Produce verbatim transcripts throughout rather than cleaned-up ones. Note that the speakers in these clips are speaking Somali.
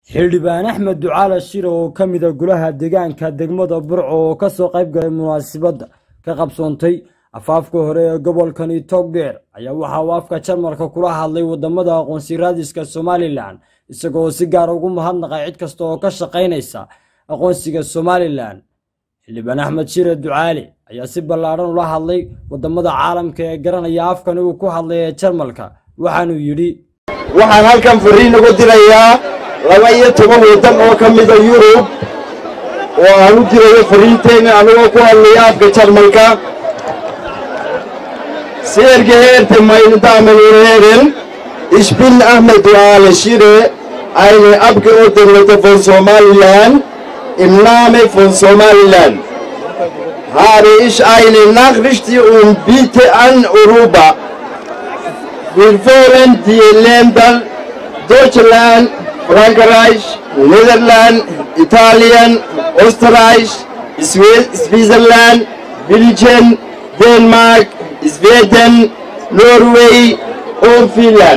xildhibaan Axmed Ducaale Shiro oo ka mid ah golaha deegaanka degmada Burco oo ka soo qayb galay munaasabadda ka qabsoontay afaafka hore ee gobolkani Togdheer ayaa waxa uu afka Jarmalka kula hadlay wadamada aqoonsi raadiska Somaliland isagoo si gaar ah ugu mahadnaqay cid kasta oo ka shaqeynaysa aqoonsiga Somaliland. xildhibaan Axmed Shiro Ducaale ayaa si ballaaran ula hadlay wadamada caalamka ee garanaya afkan uu ku hadlay ee Jarmalka waxaanu yiri waxaan halkan fariin ugu dirayaa laba iyo toban wadan oo ka mid ah Yurub oo aan u dirayo fariinteena anigoo ku hadlaya afka Jarmalka sehr geehrte meine Damen und Herren, ich bin Ahmed Ducaale Shiro, eine Abgeordnete von Somaliland. Im Namen von Somaliland habe ich eine Nachricht und Bitte an Europa. Wir wollen die Länder Deutschland, Frankreich, Niederland, Italien, Österreich, Switzerland, Belgien, Dänemark, Schweden, Norwegen und Finnland.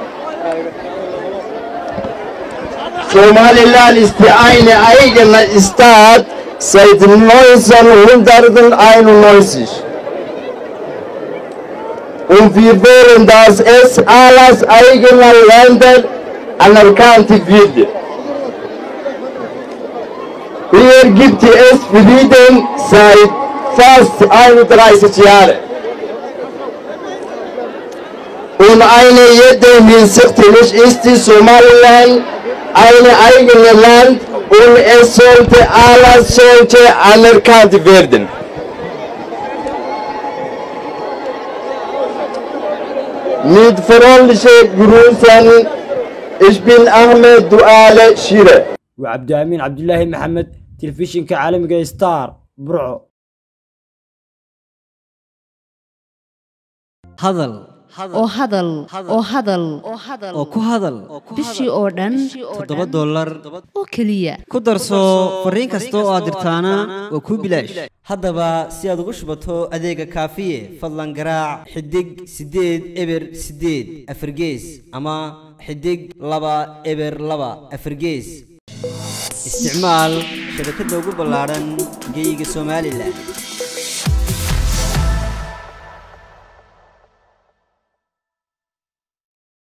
Somaliland ist eine eigene Staat seit neunzehnhunderteinundneunzig. Und wir wollen, dass es alles eigene Länder anerkannt wird. Hier gibt es Frieden seit fast einunddreißig Jahren. Und eine jede Hinsicht ist die Somaliland ein eigenes Land und es sollte alles sollte anerkannt werden. Mit freundlichen Grüßen, ich bin Ahmed Ducaale Shiro. وعبد الأمين عبد الله محمد تلفزيون كعالم ستار برعو. hadal oo hadal oo hadal oo ku hadal bishii oo dhan toddoba dollar oo kaliya ku darso fariin kasta oo aad dirtaana waa ku bilaash haddaba si aad ugu shubato adeega kaafiye fadlan garaac xidig sideed eber sideed afargees ama xidig laba eber laba afargees isticmaal shabakadda ugu ballaaran geyga Somaliland.